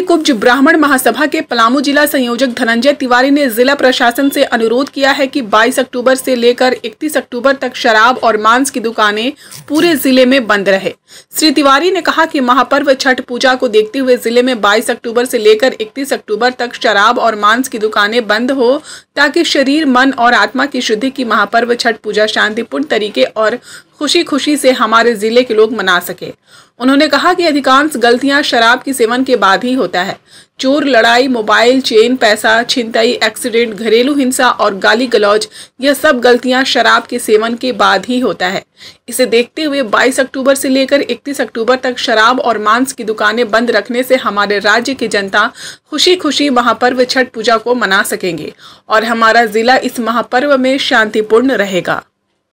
कुब्ज ब्राह्मण महासभा के पलामू जिला संयोजक धनंजय तिवारी ने जिला प्रशासन से अनुरोध किया है कि 22 अक्टूबर से लेकर 31 अक्टूबर तक शराब और मांस की दुकानें पूरे जिले में बंद रहे। श्री तिवारी ने कहा कि महापर्व छठ पूजा को देखते हुए जिले में 22 अक्टूबर से लेकर 31 अक्टूबर तक शराब और मांस की दुकानें बंद हो, ताकि शरीर, मन और आत्मा की शुद्धि की महापर्व छठ पूजा शांतिपूर्ण तरीके और खुशी खुशी से हमारे जिले के लोग मना सके। उन्होंने कहा कि अधिकांश गलतियां शराब के सेवन के बाद ही होता है। चोर, लड़ाई, मोबाइल, चेन, पैसा, छिनतई, एक्सीडेंट, घरेलू हिंसा और गाली गलौज, यह सब गलतियां शराब के सेवन के बाद ही होता है। इसे देखते हुए 22 अक्टूबर से लेकर 31 अक्टूबर तक शराब और मांस की दुकानें बंद रखने से हमारे राज्य की जनता खुशी खुशी महापर्व छठ पूजा को मना सकेंगे और हमारा जिला इस महापर्व में शांतिपूर्ण रहेगा।